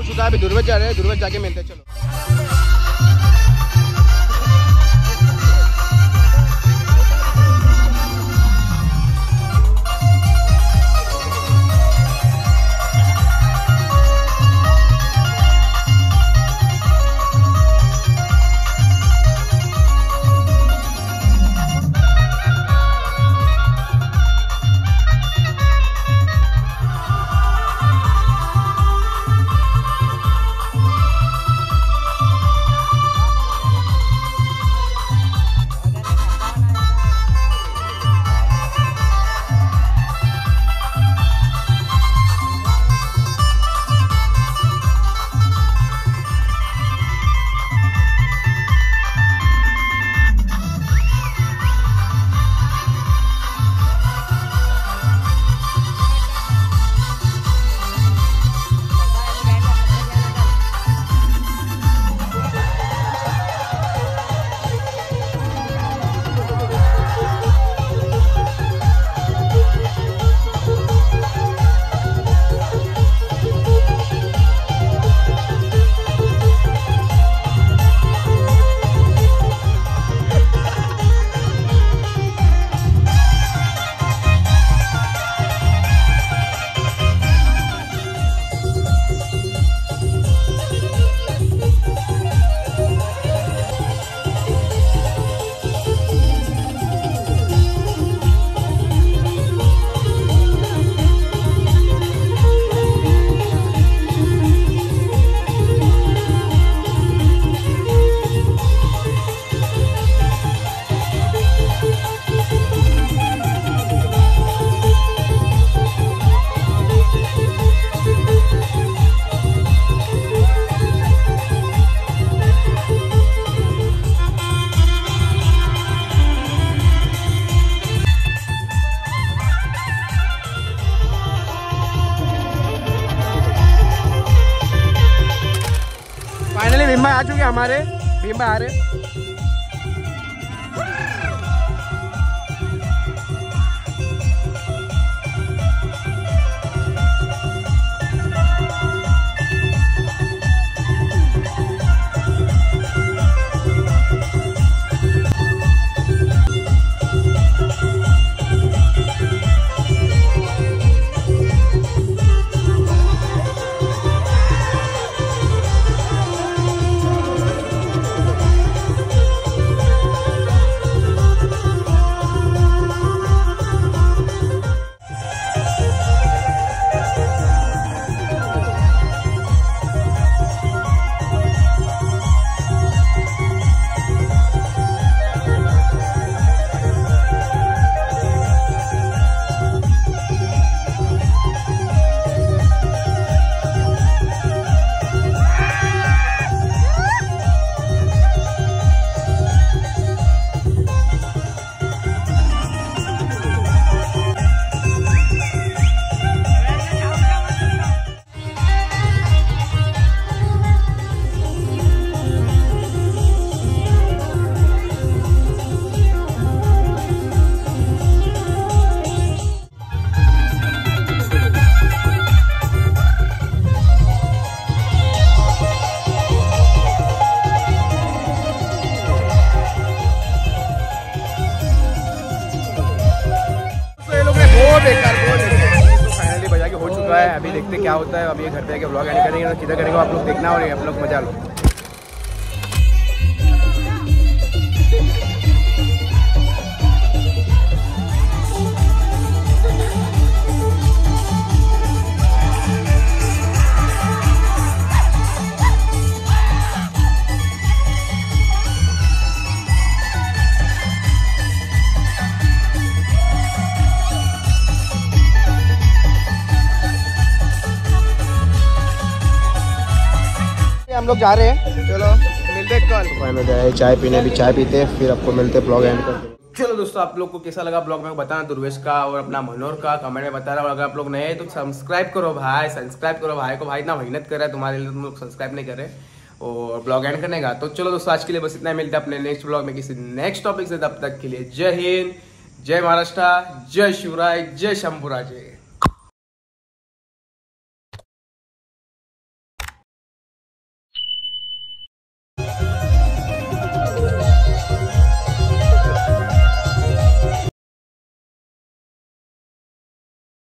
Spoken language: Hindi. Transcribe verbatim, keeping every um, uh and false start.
चुका है, अभी दुर्वेश जा रहे हैं, दुर्वेश जाके मिलते हैं। चलो भीम भाई आ चुके हमारे, भीम भाई आ रहे। फाइनली बजा के हो चुका है। अभी देखते क्या होता है। अभी ये घर पे आके व्लॉग एंड करेंगे, किधर करेंगे आप लोग देखना और आप लोग मजा लो। हम लोग जा रहे हैं, चलो मिलते हैं कल। में गए चाय पीने, भी चाय पीते फिर आपको मिलते ब्लॉग एंड करते। चलो दोस्तों, आप लोग को कैसा लगा ब्लॉग में बताना, दुर्वेश का और अपना मनोहर का कमेंट में बताना। और अगर आप लोग नए हैं तो सब्सक्राइब करो भाई, सब्सक्राइब करो भाई को। भाई इतना मेहनत कर रहा है तुम्हारे लिए, तुम लोग सब्सक्राइब नहीं कर रहे और ब्लॉग एंड करने का। तो चलो दोस्तों, आज के लिए बस इतना, मिलते हैं अपने नेक्स्ट ब्लॉग में किसी नेक्स्ट टॉपिक से। तब तक के लिए जय हिंद, जय महाराष्ट्र, जय शिवराय, जय शंभूराजे।